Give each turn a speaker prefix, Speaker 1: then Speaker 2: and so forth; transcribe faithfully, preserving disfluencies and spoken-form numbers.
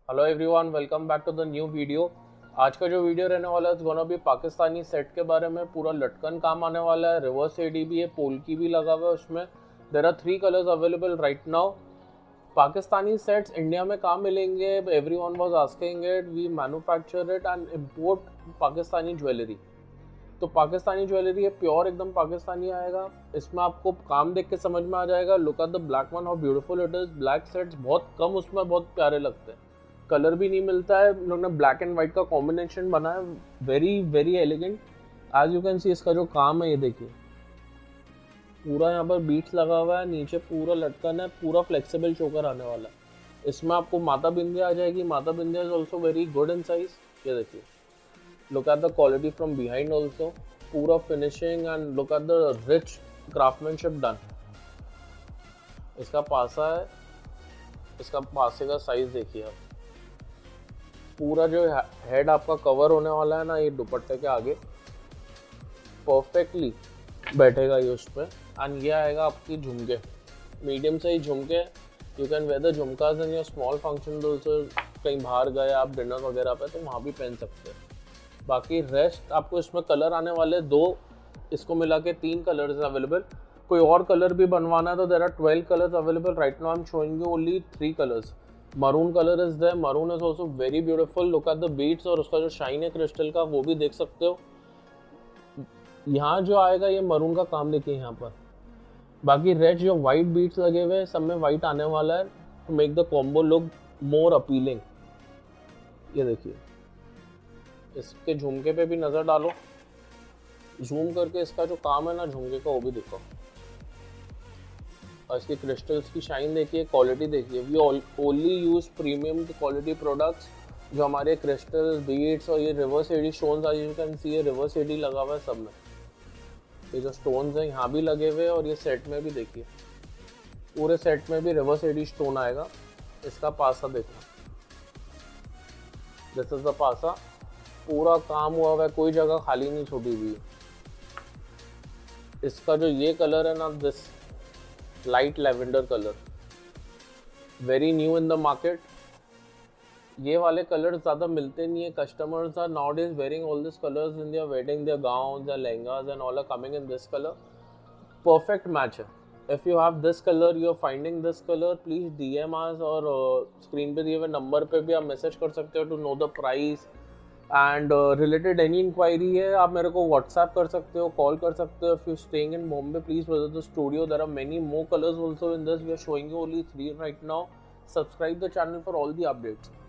Speaker 1: Hello everyone, welcome back to the new video. आज का जो वीडियो रहने वाला है it's gonna be Pakistani set के बारे में। पूरा लटकन काम आने वाला है, रिवर्स एडी भी है, पोल्की भी लगा हुआ है उसमें। There are three colours available right now. Pakistani sets India में कहाँ मिलेंगे? Everyone was asking it. We manufacture it and import Pakistani jewellery. तो पाकिस्तानी ज्वेलरी है, प्योर एकदम पाकिस्तानी आएगा। इसमें आपको काम देख के समझ में आ जाएगा। Look at the black one, how beautiful it is. Black sets बहुत कम उसमें बहुत प्यारे लगते हैं, कलर भी नहीं मिलता है। उन्होंने ब्लैक एंड व्हाइट का कॉम्बिनेशन बनाया, very very elegant. As you can see इसका जो काम है ये देखिए, पूरा यहाँ पर बीट्स लगा हुआ है, नीचे पूरा लटकन है, पूरा फ्लेक्सिबल चोकर आने वाला है। इसमें आपको माता बिंदिया आ जाएगी। Mata bindiya is also very good in size. ये देखिए, look at the quality from behind also, पूरा finishing and look at the rich craftsmanship done. इसका पासा है, इसका पासे का साइज देखिए आप। पूरा जो हेड आपका कवर होने वाला है ना, ये दुपट्टे के आगे परफेक्टली बैठेगा ये उस पर। एंड ये आएगा आपकी झुमके, मीडियम से ही झुमके। You can wear the jhumkas in your small function also. कहीं बाहर गए आप डिनर वगैरह पे तो वहाँ भी पहन सकते हैं। बाकी रेस्ट आपको इसमें कलर आने वाले दो, इसको मिला के तीन कलर्स अवेलेबल। कोई और कलर भी बनवाना है तो there are twelve colours available. Right now I am showing you only three colours. Maroon colour is there, maroon is also very beautiful. Look at the beads और उसका जो शाइन है क्रिस्टल का, वो भी देख सकते हो। यहाँ जो आएगा ये मरून का काम देखिए यहाँ पर। बाकी रेड जो व्हाइट बीट्स लगे हुए हैं, सब में व्हाइट आने वाला है to make the combo look more appealing. ये देखिए, इसके झुमके पे भी नजर डालो, जूम करके इसका जो काम है ना झुमके का वो भी देखो। और इसकी क्रिस्टल्स की शाइन देखिए, क्वालिटी देखिए। We only use premium quality products. जो हमारे क्रिस्टल बीट्स और ये रिवर्स एडी स्टोन्स आज यू कैन सी, ये रिवर्स एडी लगा हुआ है सब में। ये जो स्टोन्स हैं यहाँ भी लगे हुए हैं और ये सेट में भी देखिए, पूरे सेट में भी रिवर्स एडी स्टोन आएगा। इसका पासा देखना, दिस इज द पासा। पूरा काम हुआ हुआ है, कोई जगह खाली नहीं छोड़ी हुई। इसका जो ये कलर है ना, this light lavender colour, very new in the market. ये वाले कलर ज़्यादा मिलते नहीं है। Customers are nowadays wearing all this colours in their wedding, their gowns, their lehengas and all are coming in this colour. Perfect match है। If you have this colour, you are finding this colour, please DM us और screen पे दिए हुए number पे भी आप message कर सकते हो to know the price and related any inquiry है आप मेरे को व्हाट्सएप कर सकते हो, कॉल कर सकते हो। If you staying in Bombay, please visit the studio. There are many more colours also in this. We are showing you only three right now. Subscribe the channel for all the updates.